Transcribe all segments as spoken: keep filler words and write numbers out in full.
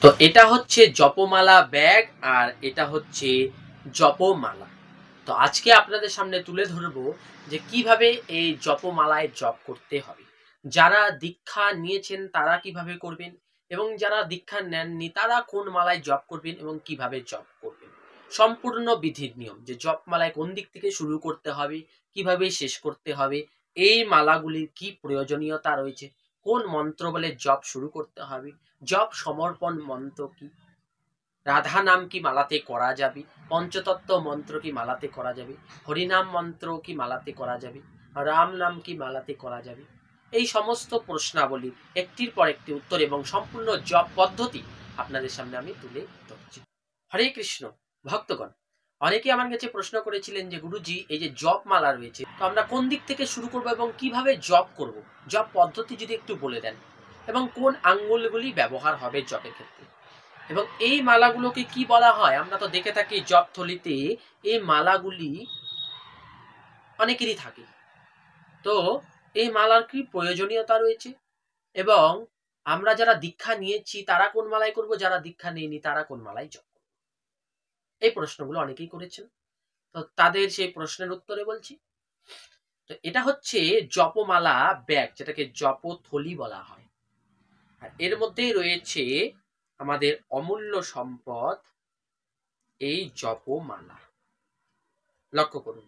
তো এটা হচ্ছে জপমালা ব্যাগ আর এটা হচ্ছে জপমালা। তো আজকে আপনাদের সামনে তুলে ধরবো যে কিভাবে এই জপমালায় জপ করতে হবে। যারা দীক্ষা নিয়েছেন তারা কিভাবে করবেন এবং যারা দীক্ষা নেননি তারা কোন মালায় জপ করবেন এবং কিভাবে জপ করবেন। সম্পূর্ণ বিধির নিয়ম যে জপমালায় কোন দিক থেকে শুরু করতে হবে, কিভাবে শেষ করতে হবে, এই মালাগুলির কি প্রয়োজনীয়তা রয়েছে, কোন মন্ত্র বলে জপ শুরু করতে হবে, জপ সমর্পণ মন্ত্র কি, রাধা নাম কি মালাতে করা যাবে, পঞ্চতত্ত্ব মন্ত্র কি মালাতে করা যাবে, হরিনাম মন্ত্র কি মালাতে করা যাবে, রাম নাম কি মালাতে করা যাবে, এই সমস্ত প্রশ্নাবলী একটির পর একটি উত্তর এবং সম্পূর্ণ জপ পদ্ধতি আপনাদের সামনে আমি তুলে ধরছি। হরে কৃষ্ণ ভক্তগণ, অনেকে আমার কাছে প্রশ্ন করেছিলেন যে গুরুজি এই যে জপ মালা রয়েছে তো আমরা কোন দিক থেকে শুরু করব এবং কিভাবে জপ করব, জপ পদ্ধতি যদি একটু বলে দেন এবং কোন আঙ্গুলগুলি ব্যবহার হবে জপের ক্ষেত্রে, এবং এই মালাগুলোকে কি বলা হয়। আমরা তো দেখে থাকি জপ থলিতে এই মালাগুলি অনেকেরই থাকে, তো এই মালার কি প্রয়োজনীয়তা রয়েছে এবং আমরা যারা দীক্ষা নিয়েছি তারা কোন মালায় করব, যারা দীক্ষা নেয়নি তারা কোন মালায় জপ করব, এই প্রশ্নগুলো অনেকেই করেছেন। তো তাদের সেই প্রশ্নের উত্তরে বলছি। তো এটা হচ্ছে জপমালা ব্যাগ, যেটাকে জপথলি বলা হয়, আর এর মধ্যেই রয়েছে আমাদের অমূল্য সম্পদ এই জপমালা। লক্ষ্য করুন,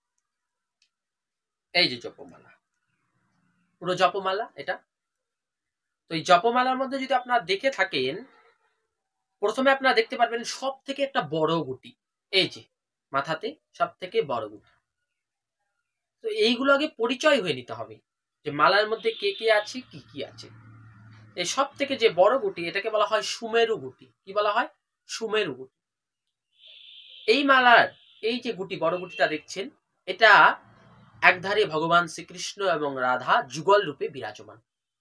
এই যে জপমালা, পুরো জপমালা এটা। তো এই জপমালার মধ্যে যদি আপনারা দেখে থাকেন, প্রথমে আপনারা দেখতে পারবেন সব থেকে একটা বড় গুটি, এই যে মাথাতে সব থেকে বড় গুটি। তো এইগুলো আগে পরিচয় হয়ে নিতে হবে যে মালার মধ্যে কে কে আছে, কি কি আছে। এই সব থেকে যে বড় গুটি এটাকে বলা হয় সুমেরু গুটি। কি বলা হয়? সুমেরু গুটি। এই মালার এই যে গুটি, বড় গুটিটা দেখছেন, এটা একধারে ভগবান শ্রীকৃষ্ণ এবং রাধা যুগল রূপে বিরাজমান,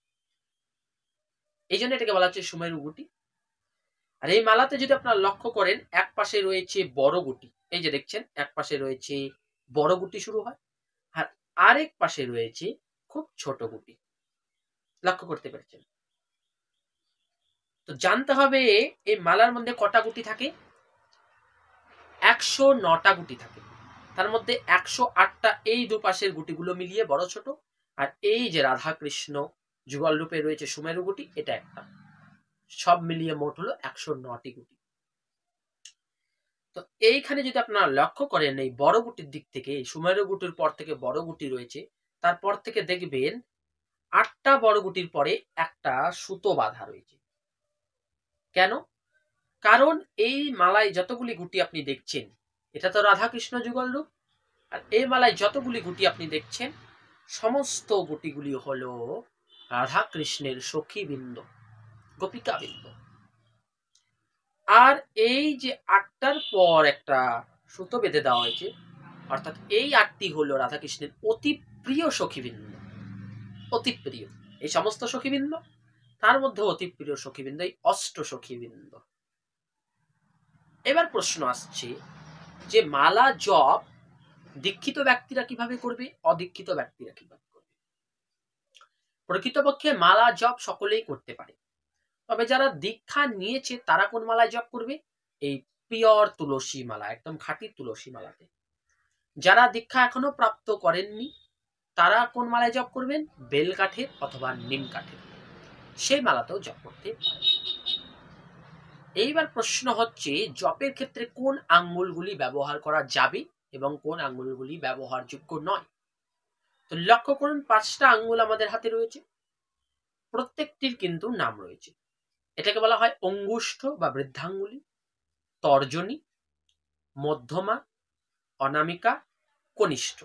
এই জন্য এটাকে বলা হচ্ছে সুমেরু গুটি। আর এই মালাতে যদি আপনারা লক্ষ্য করেন, এক পাশে রয়েছে বড় গুটি, এই যে দেখছেন এক পাশে রয়েছে বড় গুটি শুরু হয়, আর আরেক পাশে রয়েছে খুব ছোট গুটি। লক্ষ্য করতে পেরেছেন? তো জানতে হবে এই মালার মধ্যে কটা গুটি থাকে। একশো নটা গুটি থাকে, তার মধ্যে একশো আটটা এই দুপাশের গুটিগুলো মিলিয়ে বড় ছোট, আর এই যে রাধা কৃষ্ণ যুগল রূপে রয়েছে সুমেরু গুটি, এটা একটা, সব মিলিয়ে মোট হলো একশো নটি গুটি। তো এইখানে যদি আপনারা লক্ষ্য করেন এই বড় গুটির দিক থেকে, সুমেরু গুটির পর থেকে বড় গুটি রয়েছে, তারপর থেকে দেখবেন আটটা বড় গুটির পরে একটা সুতো বাঁধা রয়েছে। কেন? কারণ এই মালায় যতগুলি গুটি আপনি দেখছেন, এটা তো রাধা কৃষ্ণ যুগল রূপ, আর এই মালায় যতগুলি গুটি আপনি দেখছেন সমস্ত গুটিগুলি হলো রাধা কৃষ্ণের সখীবৃন্দ, গোপিকাবৃন্দ। আর এই যে আটটার পর একটা সুতো বেঁধে দেওয়া হয়েছে, অর্থাৎ এই আটটি হলো রাধাকৃষ্ণের অতি প্রিয় সখীবৃন্দ। অতি প্রিয় এই সমস্ত সখীবৃন্দ, তার মধ্যে অতি প্রিয় সখীবৃন্দ এই অষ্ট সখীবৃন্দ। এবার প্রশ্ন আসছে যে মালা জপ দীক্ষিত ব্যক্তিরা কিভাবে করবে, অদীক্ষিত ব্যক্তিরা কিভাবে করবে। প্রকৃতপক্ষে মালা জপ সকলেই করতে পারে, তবে যারা দীক্ষা নিয়েছে তারা কোন মালায় জপ করবে, এই পিওর তুলসী মালা, একদম খাঁটি তুলসী মালাতে। যারা দীক্ষা এখনো প্রাপ্ত করেননি তারা কোন মালায় জপ করবেন, বেল কাঠের অথবা নিম কাঠের, সেই মালাতেও জপ করতে পারে। এইবার প্রশ্ন হচ্ছে জপের ক্ষেত্রে কোন আঙ্গুলগুলি ব্যবহার করা যাবে এবং কোন আঙ্গুলগুলি ব্যবহারযোগ্য নয়। তো লক্ষ্য করুন, পাঁচটা আঙ্গুল আমাদের হাতে রয়েছে, প্রত্যেকটির কিন্তু নাম রয়েছে। এটাকে বলা হয় অঙ্গুষ্ঠ বা বৃদ্ধাঙ্গুলি, তর্জনী, মধ্যমা, অনামিকা, কনিষ্ঠ।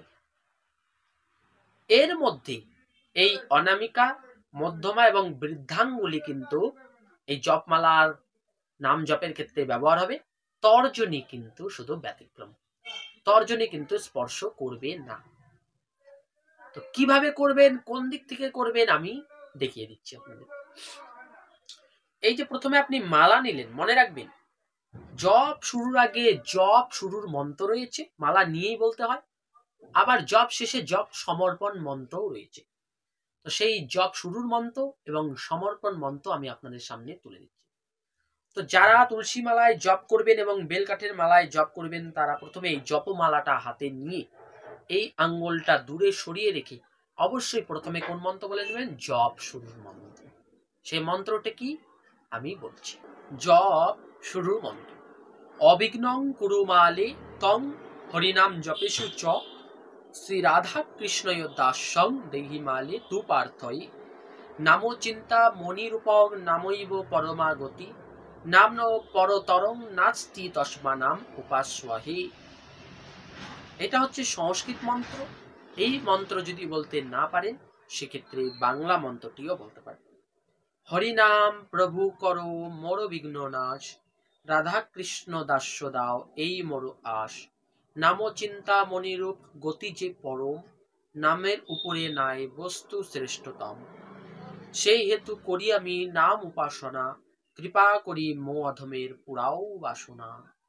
এর মধ্যে এই অনামিকা, মধ্যমা এবং বৃদ্ধাঙ্গুলি কিন্তু এই জপমালার নাম জপের ক্ষেত্রে ব্যবহার হবে। তর্জনী কিন্তু শুধু ব্যতিক্রম, তর্জনী কিন্তু স্পর্শ করবে না। তো কিভাবে করবেন, কোন দিক থেকে করবেন আমি দেখিয়ে দিচ্ছি আপনাদের। এই যে প্রথমে আপনি মালা নিলেন, মনে রাখবেন জপ শুরুর আগে জপ শুরুর মন্ত্র রয়েছে, মালা নিয়েই বলতে হয়। আবার জপ শেষে জপ সমর্পণ মন্ত্রও রয়েছে। তো সেই জপ শুরুর মন্ত্র এবং সমর্পণ মন্ত্র আমি আপনাদের সামনে তুলে দিচ্ছি। তো যারা তুলসী মালায় জপ করবেন এবং বেলকাঠের মালায় জপ করবেন তারা প্রথমে এই জপমালাটা হাতে নিয়ে এই আঙ্গুলটা দূরে সরিয়ে রেখে অবশ্যই প্রথমে কোন মন্ত্র বলে নেবেন? জপ শুরুর মন্ত্র। সেই মন্ত্রটা কি আমি বলছি। জপ শুরুর মন্ত্র। অবিঘ্নং কুরুমালে তং হরিনাম জপেশু চ শ্রী রাধা কৃষ্ণয় দাসং দেহি মালে তু পার্থই নামো চিন্তা মণিরূপং নামৈব পরমাগতি নাম পরতরং নাস্তি তস্মা নাম উপাস্বহে। এটা হচ্ছে সংস্কৃত মন্ত্র। এই মন্ত্র যদি বলতে না পারেন সেক্ষেত্রে বাংলা মন্ত্রটিও বলতে পারেন। হরিনাম প্রভু করো মোর বিঘ্ন নাশ রাধা কৃষ্ণ দাস্য দাও এই মোর আশ নাম চিন্তা মণিরূপ গতি যে পরম নামের উপরে নাই বস্তু শ্রেষ্ঠতম সেই হেতু করি আমি নাম উপাসনা কৃপা করি মো অধমের পুরাও বাসনা।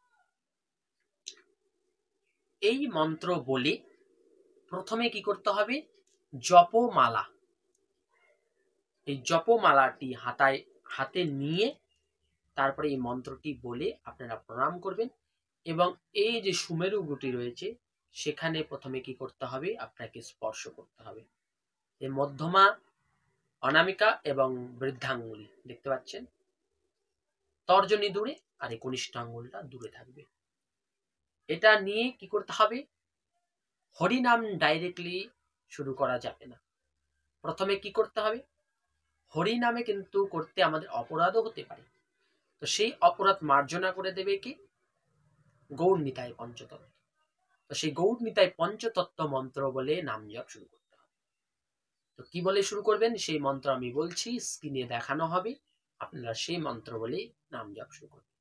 এই মন্ত্র বলে প্রথমে কি করতে হবে? জপমালা, এই জপমালাটি হাতায় হাতে নিয়ে তারপরে এই মন্ত্রটি বলে আপনারা প্রণাম করবেন এবং এই যে সুমেরু গুটি রয়েছে সেখানে প্রথমে কি করতে হবে? আপনাকে স্পর্শ করতে হবে। এই মধ্যমা, অনামিকা এবং বৃদ্ধাঙ্গুলি দেখতে পাচ্ছেন, তর্জনী দূরে আর এই কনিষ্ঠ আঙ্গুলটা দূরে থাকবে। এটা নিয়ে কি করতে হবে? হরিনাম ডাইরেক্টলি শুরু করা যাবে না। প্রথমে কি করতে হবে? হরিনামে কিন্তু করতে আমাদের অপরাধও হতে পারে, তো সেই অপরাধ মার্জনা করে দেবে কি? গৌড় নিতাই পঞ্চতত্ত্ব। তো সেই গৌড় নিতাই পঞ্চতত্ত্ব মন্ত্র বলে নাম জপ শুরু করতে হবে। তো কি বলে শুরু করবেন সেই মন্ত্র আমি বলছি, স্ক্রিনে দেখানো হবে, আপনারা সেই মন্ত্র বলে নাম জপ শুরু করবেন।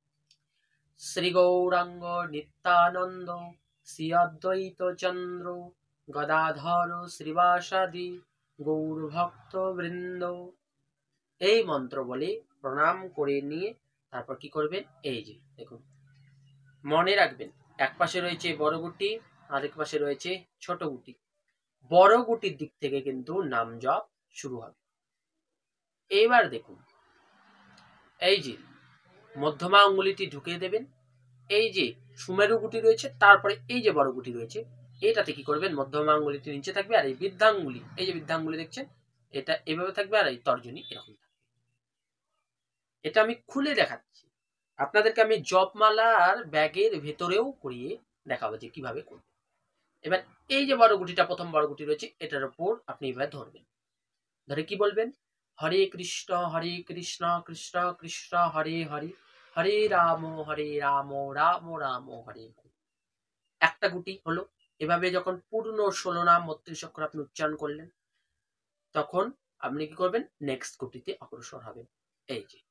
শ্রী গৌরাঙ্গ নিত্যানন্দ শ্রী অদ্বৈত চন্দ্র গদাধর শ্রীবাসাদি গৌর ভক্ত বৃন্দ। এই মন্ত্র বলে প্রণাম করে নিয়ে তারপর কি করবেন? এই যে দেখুন, মনে রাখবেন এক পাশে রয়েছে বড় গুটি, আরেক পাশে রয়েছে ছোট গুটি। বড় গুটির দিক থেকে কিন্তু নাম জপ শুরু হবে। এইবার দেখুন, এই যে মধ্যমা আঙ্গুলিটি ঢুকিয়ে দেবেন, এই যে সুমেরু গুটি রয়েছে, তারপরে এই যে বড় গুটি রয়েছে এটাতে কি করবেন? মধ্যমা আঙ্গুলিটি নিচে থাকবে আর এই বৃদ্ধাঙ্গুলি, এই যে বৃদ্ধাঙ্গুলি দেখছেন এটা এভাবে থাকবে আর এই তর্জনী এরকম থাকবে। এটা আমি খুলে দেখাচ্ছি আপনাদেরকে, আমি জপমালার ব্যাগের ভেতরেও করিয়ে দেখাবো যে কিভাবে করবে। এবার এই যে বড় গুটিটা, প্রথম বড় গুটি রয়েছে এটার উপর আপনি এবার ধরবেন, ধরে কি বলবেন? হরে কৃষ্ণ হরে কৃষ্ণ কৃষ্ণ কৃষ্ণ হরে হরে হরে রাম হরে রাম রাম রাম হরে হরে। একটা গুটি হলো। এভাবে যখন পূর্ণ ষোলো নাম বত্রিশ অক্ষর আপনি উচ্চারণ করলেন তখন আপনি কি করবেন? নেক্সট গুটিতে অগ্রসর হবেন। এই যে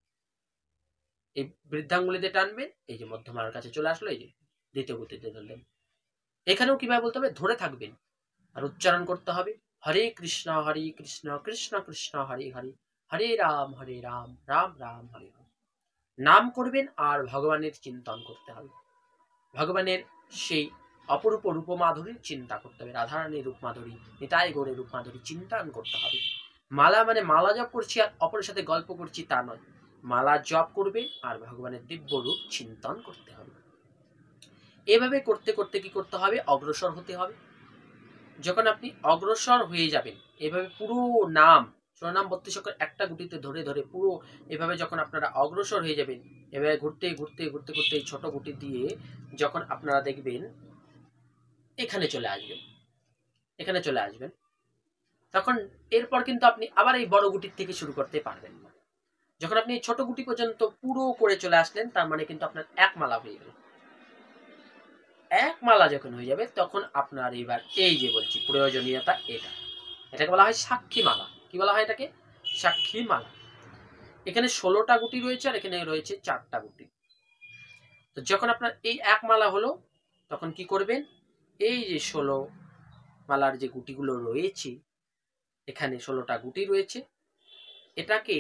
এই বৃদ্ধাঙ্গুলিতে টানবেন, এই যে মধ্যমার কাছে চলে আসলো, এই যে দ্বিতীয় গতিতে ধরলেন। এখানেও কিভাবে বলতে হবে? ধরে থাকবেন আর উচ্চারণ করতে হবে হরে কৃষ্ণ হরে কৃষ্ণ কৃষ্ণ কৃষ্ণ হরে হরে হরে রাম হরে রাম রাম রাম হরে হরে। নাম করবেন আর ভগবানের চিন্তন করতে হবে। ভগবানের সেই অপরূপ রূপ মাধুরীর চিন্তা করতে হবে, রাধারানীর রূপ মাধুরী, নিতাই গৌরের রূপ মাধুরী চিন্তন করতে হবে। মালা মানে মালা জপ করছি আর অপরের সাথে গল্প করছি তা নয়, মালা জপ করবে আর ভগবানের দিব্য রূপ চিন্তন করতে হবে। এভাবে করতে করতে কি করতে হবে? অগ্রসর হতে হবে। যখন আপনি অগ্রসর হয়ে যাবেন এভাবে পুরো নাম ষোলো নাম বত্রিশ অক্ষর একটা গুটিতে ধরে ধরে পুরো এভাবে যখন আপনারা অগ্রসর হয়ে যাবেন, এভাবে ঘুরতে ঘুরতে ঘুরতে ঘুরতে এই ছোট গুটি দিয়ে যখন আপনারা দেখবেন এখানে চলে আসবেন, এখানে চলে আসবেন তখন এরপর কিন্তু আপনি আবার এই বড় গুটির থেকে শুরু করতে পারবেন না। যখন আপনি ছোট গুটি পর্যন্ত পুরো করে চলে আসলেন তার মানে কিন্তু আপনার এক মালা হয়ে গেল। এক মালা যখন হয়ে যাবে তখন আপনার এবার এই যে বলছি প্রয়োজনীয়তা, এটা এটাকে বলা হয় সাক্ষী মালা। কি বলা হয় এটাকে? সাক্ষী মালা। এখানে ষোলোটা গুটি রয়েছে আর এখানে রয়েছে চারটা গুটি। তো যখন আপনার এই এক মালা হলো তখন কি করবেন? এই যে ষোলো মালার যে গুটিগুলো রয়েছে, এখানে ষোলোটা গুটি রয়েছে, এটাকে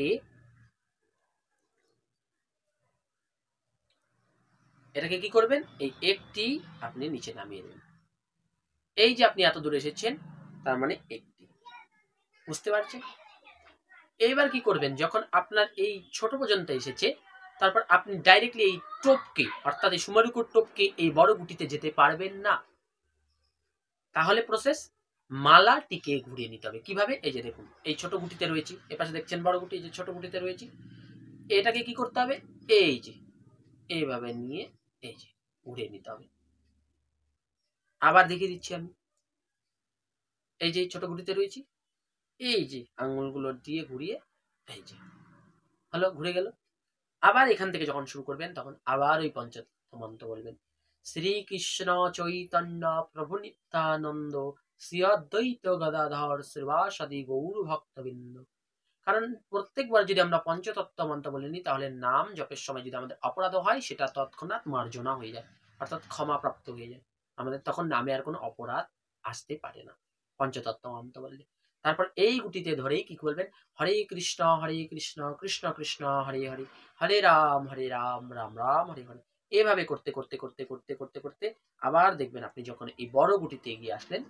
এটাকে কি করবেন? এই একটি আপনি নিচে নামিয়ে দেবেন। এই যে আপনি এত দূরে এসেছেন তার মানে একটি, বুঝতে পারছেন? এইবার কি করবেন? যখন আপনার এই ছোট পর্যন্ত এসেছে তারপর আপনি ডাইরেক্টলি এই টোপকে অর্থাৎ এই সুমেরুকুট টোপকে এই বড় গুটিতে যেতে পারবেন না। তাহলে প্রসেস মালাটিকে ঘুরিয়ে নিতে হবে। কিভাবে? এই যে দেখুন, এই ছোট গুটিতে রয়েছি, এপাশে দেখছেন বড় গুটি, এই যে ছোট গুটিতে রয়েছি, এটাকে কি করতে হবে? এই যে এইভাবে নিয়ে এই যে ঘুরিয়ে নিতে হবে। আবার দেখিয়ে দিচ্ছি আমি, এই যে ছোট গুটিতে রয়েছি, এই যে আঙ্গুলগুলো দিয়ে ঘুরিয়ে এই যে হলো, ঘুরে গেল। আবার এখান থেকে যখন শুরু করবেন তখন আবার ওই পঞ্চতত্ত্ব মন্ত্র বলবেন, শ্রীকৃষ্ণ চৈতন্য প্রভু নিত্যানন্দ শ্রী অদ্বৈত গদাধর শ্রীবাসাদি গৌর ভক্তবৃন্দ। কারণ প্রত্যেকবার যদি আমরা পঞ্চতত্ত্ব মন্ত্র বলে নিই তাহলে নাম জপের সময় যদি আমাদের অপরাধ হয় সেটা তৎক্ষণাৎ মার্জনা হয়ে যায়, অর্থাৎ ক্ষমাপ্রাপ্ত হয়ে যায়। আমাদের তখন নামে আর কোনো অপরাধ আসতে পারে না পঞ্চতত্ত্ব মন্ত্র বললে। তারপর এই গুটিতে ধরেই কি বলবেন, হরে কৃষ্ণ হরে কৃষ্ণ কৃষ্ণ কৃষ্ণ হরে হরে, হরে রাম হরে রাম রাম রাম হরে হরে। এভাবে করতে করতে করতে করতে করতে করতে আবার দেখবেন আপনি যখন এই বড় গুটিতে এগিয়ে আসলেন,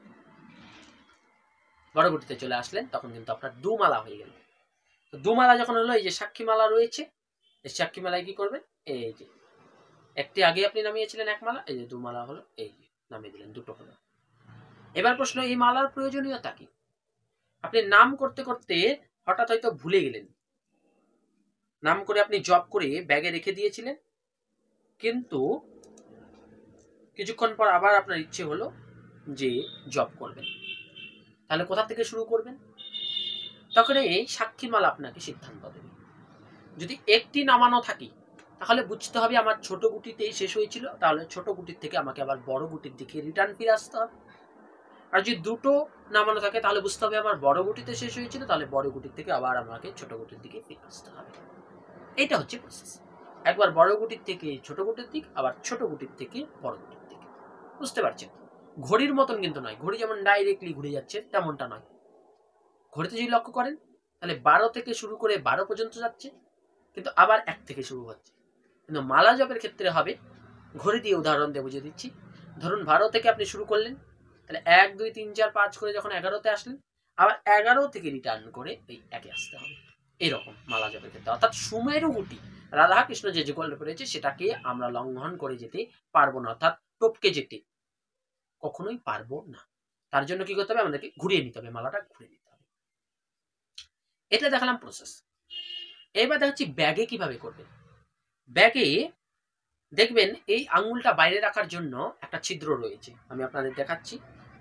বড় গুটিতে চলে আসলেন, তখন কিন্তু আপনার দুমালা হয়ে গেল। দুমালা যখন হলো, এই যে সাক্ষী মালা রয়েছে, এই সাক্ষী মালায় কি করবেন, এই যে একটি আগে আপনি নামিয়েছিলেন এক মালা, এই যে দুমালা হলো, এই যে নামিয়ে দিলেন, দুটো হলো। এবার প্রশ্ন, এই মালার প্রয়োজনীয়তা কি? আপনি নাম করতে করতে হঠাৎ হয়তো ভুলে গেলেন, নাম করে আপনি জপ করে ব্যাগে রেখে দিয়েছিলেন, কিন্তু কিছুক্ষণ পর আবার আপনার ইচ্ছে হলো যে জপ করবেন, তাহলে কোথা থেকে শুরু করবেন? তখন এই সাক্ষী মালা আপনাকে সিদ্ধান্ত দেবে। যদি একটি নামানো থাকে তাহলে বুঝতে হবে আমার ছোট গুটিতেই শেষ হয়েছিল, তাহলে ছোট গুটির থেকে আমাকে আবার বড় গুটির দিকে রিটার্ন ফিরে আসতে হবে। আর যদি দুটো নামানো থাকে তাহলে বুঝতে হবে আমার বড় গুটিতে শেষ হয়েছিল, তাহলে বড় গুটির থেকে আবার আমাকে ছোট গুটির দিকে ফিরে আসতে হবে। এটা হচ্ছে প্রসেস। একবার বড় গুটির থেকে ছোট গুটির দিক, আবার ছোট গুটির থেকে বড় গুটির দিকে। বুঝতে পারছেন? ঘড়ির মতন কিন্তু নয়, ঘড়ি যেমন ডাইরেক্টলি ঘুরে যাচ্ছে তেমনটা নয়। ঘড়িতে যদি লক্ষ্য করেন তাহলে বারো থেকে শুরু করে বারো পর্যন্ত যাচ্ছে, কিন্তু আবার এক থেকে শুরু হচ্ছে। কিন্তু মালা জপের ক্ষেত্রে হবে, ঘড়ি দিয়ে উদাহরণ দিয়ে বুঝিয়ে দিচ্ছি। ধরুন বারো থেকে আপনি শুরু করলেন, তাহলে এক দুই তিন চার পাঁচ করে যখন এগারোতে আসলেন, আবার এগারো থেকে রিটার্ন করে এই একে আসতে হবে। এরকম মালা জপের ক্ষেত্রে, অর্থাৎ সুমেরু গুটি রাধা কৃষ্ণ যে যে গল্প রয়েছে সেটাকে আমরা লঙ্ঘন করে যেতে পারবো না, অর্থাৎ টপকে যেতে কখনোই পারবো না। তার জন্য কি করতে হবে, আমাদেরকে ঘুরিয়ে নিতে হবে, মালাটা ঘুরিয়ে নিতে হবে। এটা দেখালাম প্রসেস। এবার দেখাচ্ছি ব্যাগে কিভাবে করবেন। ব্যাগে দেখবেন এই আঙ্গুলটা বাইরে রাখার জন্য একটা ছিদ্র রয়েছে, আমি আপনাদের দেখাচ্ছি।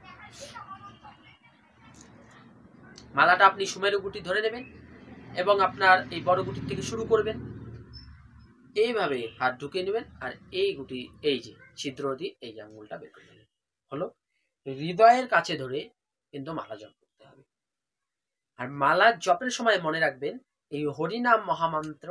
মালাটা আপনি সুমেরু গুটি ধরে নেবেন এবং আপনার এই বড় গুটির থেকে শুরু করবেন, এইভাবে হাত ঢুকিয়ে নেবেন, আর এই গুটি এই যে ছিদ্র দিয়ে এই যে আঙ্গুলটা বের করে নেবেন। হলো, হৃদয়ের কাছে ধরে কিন্তু মালা জপ করতে হবে। আর মালা জপের সময় মনে রাখবেন এই হরিনাম মহামন্ত্র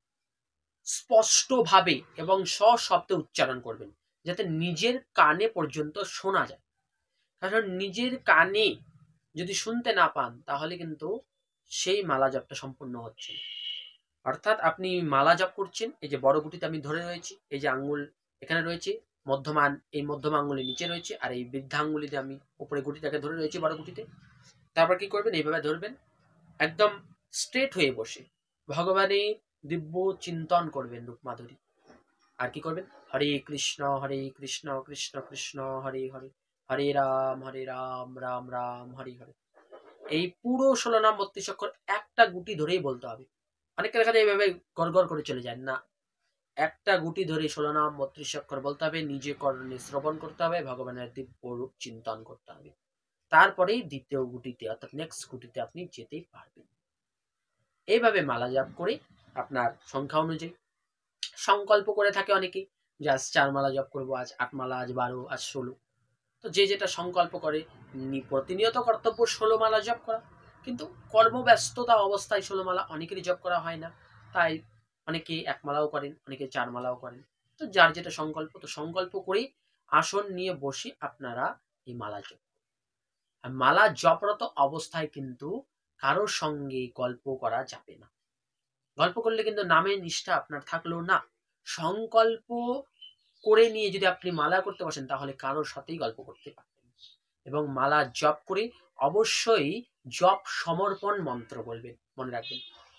স্পষ্টভাবে এবং সশব্দে উচ্চারণ করবেন, যাতে নিজের কানে পর্যন্ত শোনা যায়। কারণ নিজের কানে যদি শুনতে না পান তাহলে কিন্তু সেই মালা জপটা সম্পূর্ণ হচ্ছে না। অর্থাৎ আপনি মালা জপ করছেন, এই যে বড় গুটিতে আমি ধরে রয়েছি, এই যে আঙ্গুল এখানে রয়েছে, মধ্যমান এই মধ্যম আঙ্গুলের নিচে রয়েছে, আর এই বৃদ্ধা আঙ্গুলিতে আমি উপরে গুটিটাকে ধরে রয়েছি বড় গুটিতে। তারপর কি করবেন, এইভাবে ধরবেন, একদম স্ট্রেট হয়ে বসে ভগবানের দিব্য চিন্তন করবেন রূপ মাধুরী। আর কি করবেন, হরে কৃষ্ণ হরে কৃষ্ণ কৃষ্ণ কৃষ্ণ হরে হরে, হরে রাম হরে রাম রাম রাম হরে হরে। এই পুরো ষোলো নাম বত্রিশ অক্ষর একটা গুটি ধরেই বলতে হবে। অনেকে দেখা যায় এইভাবে গড় গড় করে চলে যায় না, একটা গুটি ধরে ষোলো নাম বত্রিশ অক্ষর বলতে হবে, নিজে কর্ণে শ্রবণ করতে হবে, ভগবানের দিব্য রূপ চিন্তন করতে হবে। তারপরেই দ্বিতীয় গুটিতে অর্থাৎ নেক্সট গুটিতে আপনি যেতে পারবেন। এইভাবে মালা জাপ করে আপনার সংখ্যা অনুযায়ী সংকল্প করে থাকে অনেকে, যে আজ চার মালা জপ করবো, আজ আট মালা, আজ বারো, আজ ষোলো। তো যে যেটা সংকল্প করে, প্রতিনিয়ত কর্তব্য ষোলো মালা জপ করা, কিন্তু কর্মব্যস্ততা অবস্থায় ষোলো মালা অনেকেরই জপ করা হয় না, তাই অনেকে এক মালাও করেন, অনেকে চার মালাও করেন। তো যার যেটা সংকল্প, তো সংকল্প করেই আসন নিয়ে বসে আপনারা এই মালা জপ। আর মালা জপরত অবস্থায় কিন্তু কারোর সঙ্গে গল্প করা যাবে না। গল্প করলে কিন্তু নামের নিষ্ঠা আপনার থাকলো না। সংকল্প করে নিয়ে যদি আপনি মালা করতে বসেন তাহলে কারোর সাথেই গল্প করতে পারবেন। এবং মালা জপ করে অবশ্যই জপ সমর্পণ মন্ত্র বলবেন, মনে রাখবেন।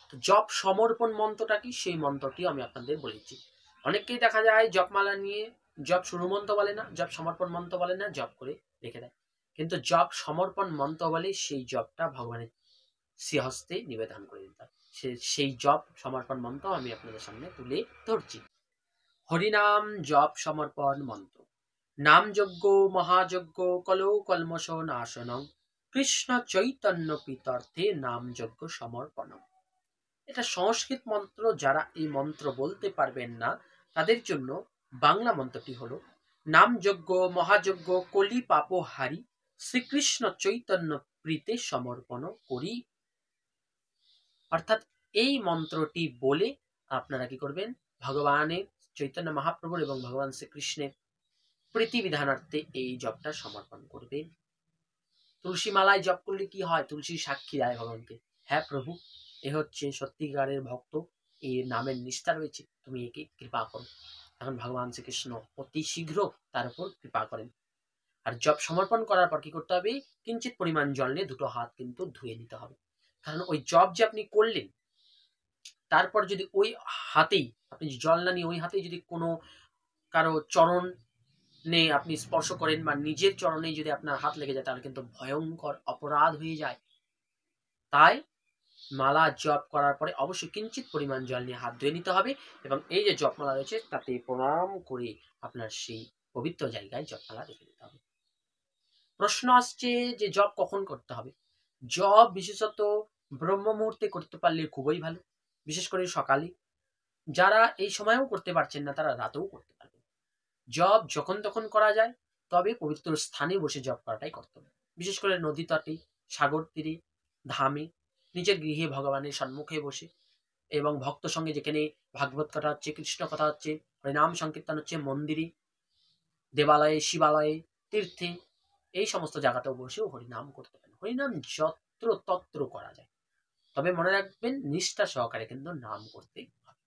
তো জপ সমর্পণ মন্ত্রটা কি, সেই মন্ত্রটি আমি আপনাদের বলেছি। অনেককেই দেখা যায় জপমালা নিয়ে জপ শুরু মন্ত্র বলে না, জপ সমর্পণ মন্ত্র বলে না, জপ করে রেখে দেয়। কিন্তু জপ সমর্পণ মন্ত্র বলে সেই জপটা ভগবানের শ্রীহস্তে নিবেদন করে দিতে হয়। সেই জপ সমর্পণ মন্ত্র আমি আপনাদের সামনে তুলে ধরছি। হরিনাম জপ সমর্পণ মন্ত্র। নাম যজ্ঞ মহাযজ্ঞ কলো কলমশ নাশনং কৃষ্ণ চৈতন্য পিতর্থে নাম যজ্ঞ সমর্পণম। এটা সংস্কৃত মন্ত্র। যারা এই মন্ত্র বলতে পারবেন না তাদের জন্য বাংলা মন্ত্রটি হলো নাম যজ্ঞ মহাযজ্ঞ কলি পাপ হারি শ্রীকৃষ্ণ চৈতন্য প্রীতে সমর্পণ করি। অর্থাৎ এই মন্ত্রটি বলে আপনারা কি করবেন, ভগবানের চৈতন্য মহাপ্রভুর এবং ভগবান শ্রীকৃষ্ণের প্রীতি বিধানার্থে এই জপটা সমর্পণ করবেন। তুলসী মালায় জপ করলে কি হয়, তুলসী সাক্ষী দেয় ভগবানকে, হ্যাঁ প্রভু এ হচ্ছে সত্যিকারের ভক্ত, এর নামের নিষ্ঠা রয়েছে, তুমি একে কৃপা করো। এখন ভগবান শ্রীকৃষ্ণ অতি শীঘ্র তার উপর কৃপা করেন। আর জপ সমর্পণ করার পর কি করতে হবে, কিঞ্চিত পরিমাণ জল নিয়ে দুটো হাত কিন্তু ধুয়ে নিতে হবে। কারণ ওই জপ যে আপনি করলেন তারপর যদি ওই হাতেই আপনি জল না নিয়ে ওই হাতেই যদি কোনো কারো চরণ নে আপনি স্পর্শ করেন বা নিজের চরণেই যদি আপনার হাত লেগে যায় তাহলে কিন্তু ভয়ঙ্কর অপরাধ হয়ে যায়। তাই মালা জপ করার পরে অবশ্যই কিঞ্চিত পরিমাণ জল নিয়ে হাত ধুয়ে নিতে হবে এবং এই যে জপমালা রয়েছে তাতে প্রণাম করে আপনার সেই পবিত্র জায়গায় জপমালা রেখে দিতে হবে। প্রশ্ন আসছে যে জপ কখন করতে হবে। জপ বিশেষত ব্রহ্ম মুহূর্তে করতে পারলে খুবই ভালো, বিশেষ করে সকালে। যারা এই সময়েও করতে পারছেন না তারা রাতেও করতে পারবেন। জপ যখন তখন করা যায়, তবে পবিত্র স্থানে বসে জপ করাটাই কর্তব্য। বিশেষ করে নদী তটে, সাগর তীরে, ধামে, নিজের গৃহে ভগবানের সম্মুখে বসে এবং ভক্ত সঙ্গে যেখানে ভাগবত কথা হচ্ছে, কৃষ্ণ কথা হচ্ছে, হরিনাম সংকীর্তন হচ্ছে, মন্দিরে, দেবালয়ে, শিবালয়ে, তীর্থে, এই সমস্ত জায়গাতেও বসেও হরিনাম করতে পারেন। হরিনাম যত্র তত্র করা যায়, তবে মনে রাখবেন নিষ্ঠা সহকারে কিন্তু নাম করতে হবে।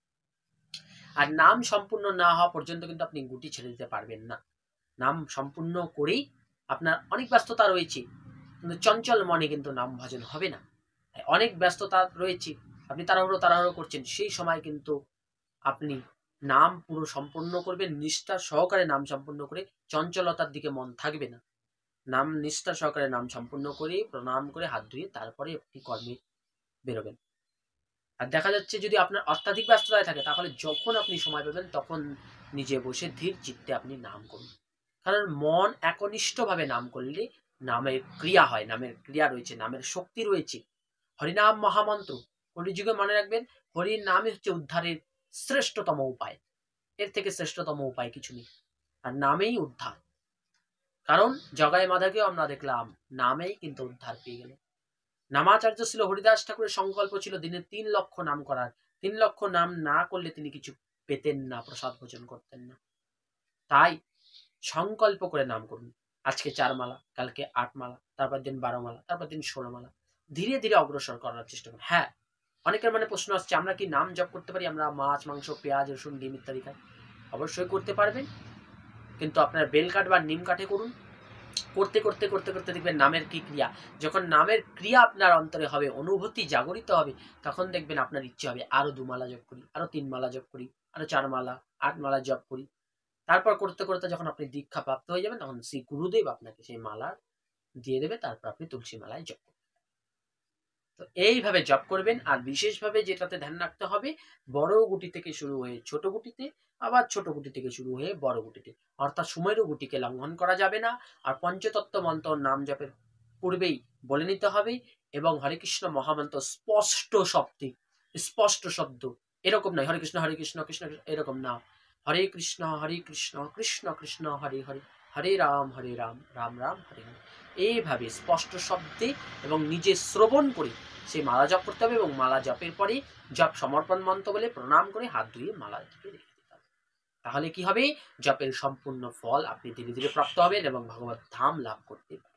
আর নাম সম্পূর্ণ না হওয়া পর্যন্ত কিন্তু আপনি গুটি ছেড়ে দিতে পারবেন না। নাম সম্পূর্ণ করেই আপনার অনেক ব্যস্ততা রয়েছে, কিন্তু চঞ্চল মনে কিন্তু নাম ভজন হবে না। অনেক ব্যস্ততা রয়েছে, আপনি তাড়াহুড়ো তাড়াহুড়ো করছেন, সেই সময় কিন্তু আপনি নাম পুরো সম্পূর্ণ করবেন, নিষ্ঠা সহকারে নাম সম্পূর্ণ করে, চঞ্চলতার দিকে মন থাকবে না। নাম নিষ্ঠা সহকারে নাম সম্পূর্ণ করে প্রণাম করে হাত ধুয়ে তারপরে আপনি কর্মে বেরোবেন। আর দেখা যাচ্ছে যদি আপনার অত্যাধিক ব্যস্ততায় থাকে তাহলে যখন আপনি সময় পাবেন তখন নিজে বসে ধীর চিত্তে আপনি নাম করুন। কারণ মন একনিষ্ঠভাবে নাম করলে নামের ক্রিয়া হয়, নামের ক্রিয়া রয়েছে, নামের শক্তি রয়েছে। হরিনাম মহামন্ত্র, কলিযুগে মনে রাখবেন হরির নামই হচ্ছে উদ্ধারের শ্রেষ্ঠতম উপায়, এর থেকে শ্রেষ্ঠতম উপায় কিছু নেই। আর নামেই উদ্ধার, কারণ জগায় মাধাকেও আমরা দেখলাম নামেই কিন্তু উদ্ধার পেয়ে গেল। নামাচার্য ছিল হরিদাস ঠাকুরের সংকল্প ছিল দিনে তিন লক্ষ নাম করার। তিন লক্ষ নাম না করলে তিনি কিছু পেতেন না, প্রসাদ ভোজন করতেন না। তাই সংকল্প করে নাম করুন। আজকে চার মালা, কালকে আট মালা, তারপর দিন বারো মালা, তারপর দিন ষোলো মালা, ধীরে ধীরে অগ্রসর করার চেষ্টা করুন। হ্যাঁ, অনেকের মানে প্রশ্ন আসছে আমরা কি নাম জপ করতে পারি, আমরা মাছ মাংস পেঁয়াজ রসুন ডিম ইত্যাদি খাই? অবশ্যই করতে পারবেন, কিন্তু আপনার বেল কাঠ বা নিম কাঠে করুন। করতে করতে করতে করতে দেখবেন নামের কি ক্রিয়া, যখন নামের ক্রিয়া আপনার অন্তরে হবে, অনুভূতি জাগরিত হবে, তখন দেখবেন আপনার ইচ্ছে হবে আরো দু মালা জপ করি, আরো তিন মালা জপ করি, আরো চার মালা, আট মালা জপ করি। তারপর করতে করতে যখন আপনি দীক্ষা প্রাপ্ত হয়ে যাবেন তখন শ্রী গুরুদেব আপনাকে সেই মালা দিয়ে দেবে, তারপর আপনি তুলসী মালায় জপ করবেন। তো এইভাবে জপ করবেন। আর বিশেষভাবে যেটাতে ধ্যান রাখতে হবে, বড় গুটি থেকে শুরু হয়ে ছোট গুটিতে, আবার ছোট গুটি থেকে শুরু হয়ে বড় গুটিতে, অর্থাৎ সুমেরু গুটিকে লঙ্ঘন করা যাবে না। আর পঞ্চতত্ত্ব মন্ত্র নাম জপের পূর্বেই বলে নিতে হবে এবং হরে কৃষ্ণ মহামন্ত্র স্পষ্ট শব্দে, স্পষ্ট শব্দ, এরকম নয় হরে কৃষ্ণ হরে কৃষ্ণ কৃষ্ণ কৃষ্ণ, এরকম না, হরে কৃষ্ণ হরে কৃষ্ণ কৃষ্ণ কৃষ্ণ হরে হরে, হরে রাম হরে রাম রাম রাম হরে হরে, এইভাবে স্পষ্ট শব্দে এবং নিজে শ্রবণ করে সেই মালা জপ করতে হবে। এবং মালা জপের পরে জপ সমর্পণ মন্ত্র বলে প্রণাম করে হাত ধুয়ে মালা রেখে দিতে হবে। তাহলে কি হবে, জপের সম্পূর্ণ ফল আপনি ধীরে ধীরে প্রাপ্ত হবেন এবং ভগবত ধাম লাভ করতে পারবেন।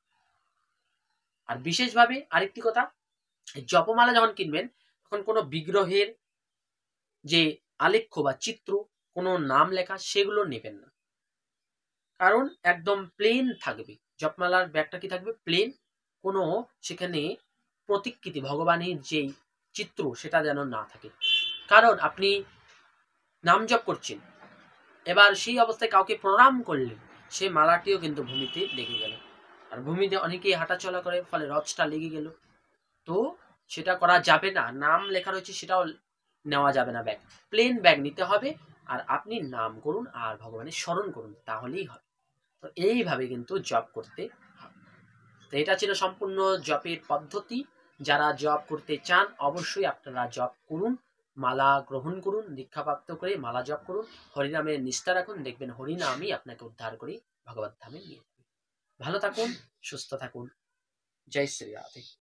আর বিশেষভাবে আরেকটি কথা, জপমালা যখন কিনবেন তখন কোনো বিগ্রহের যে আলেখ্য বা চিত্র, কোনো নাম লেখা, সেগুলো নেবেন না। কারণ একদম প্লেন থাকবে, জপমালার ব্যাগটা কি থাকবে, প্লেন। কোনো সেখানে প্রতিকৃতি, ভগবানের যেই চিত্র সেটা যেন না থাকে। কারণ আপনি নাম জপ করছেন, এবার সেই অবস্থায় কাউকে প্রণাম করলেন, সেই মালাটিও কিন্তু ভূমিতে লেগে গেল। আর ভূমিতে অনেকেই হাঁটাচলা করে, ফলে রচটা লেগে গেল। তো সেটা করা যাবে না। নাম লেখা রয়েছে সেটাও নেওয়া যাবে না ব্যাগ। প্লেন ব্যাগ নিতে হবে আর আপনি নাম করুন আর ভগবানের স্মরণ করুন, তাহলেই হবে। তো এইভাবে কিন্তু জপ করতে হবে। তো এটা ছিল সম্পূর্ণ জপের পদ্ধতি। যারা জপ করতে চান অবশ্যই আপনারা জপ করুন, মালা গ্রহণ করুন, দীক্ষাপ্রাপ্ত করে মালা জপ করুন, হরিনামের নিষ্ঠা রাখুন, দেখবেন হরিনামই আপনাকে উদ্ধার করে ভগবত ধামে নিয়ে যাবে। ভালো থাকুন, সুস্থ থাকুন। জয় শ্রী রাধে।